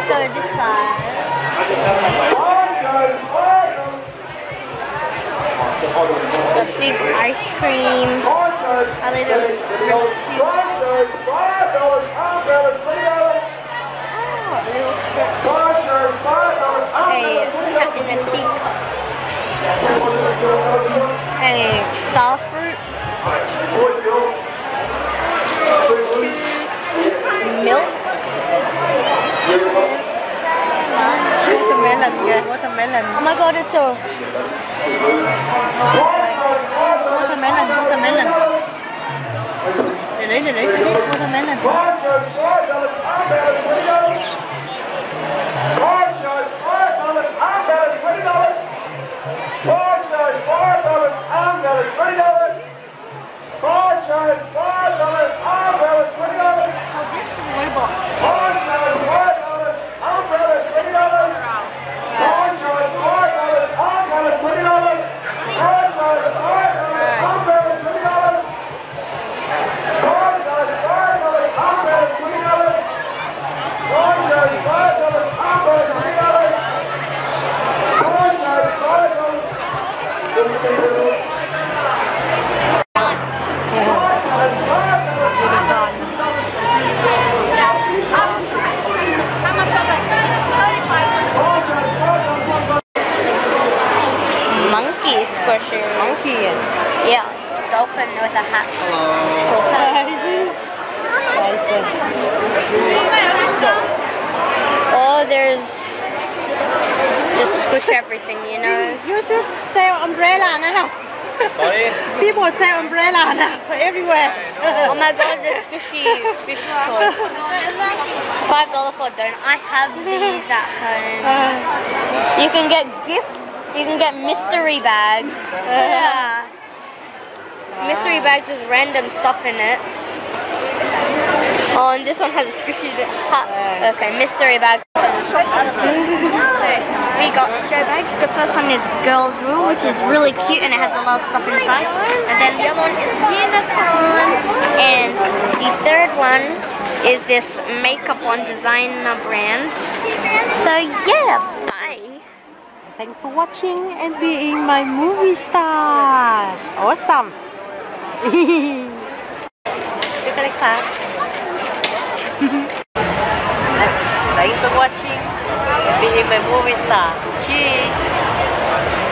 go this side. It's a big ice cream. A little in a teacup. Star fruit. Milk. Watermelon. Oh my god, it's a Watermelon. Để đấy, watermelon. monkey squisher. Monkey. Yeah, dolphin with a hat. Oh, there's just squish everything, you know. You should sell umbrella now. Sorry? People sell umbrella now everywhere. Oh my god, the squishy fish toy. $5 for a donut. I have these at home. You can get you can get mystery bags. Yeah. Mystery bags with random stuff in it. Oh, and this one has a squishy hat. Okay, mystery bags. So, we got show bags. The first one is Girls Rule, which is really cute and it has a lot of stuff inside. And then the other one is Unicorn. And the third one is this Makeup on Designer brand. So yeah, bye. Thanks for watching and being my movie star. Awesome. Chocolate clap. Thanks for watching and being my movie star. Cheers.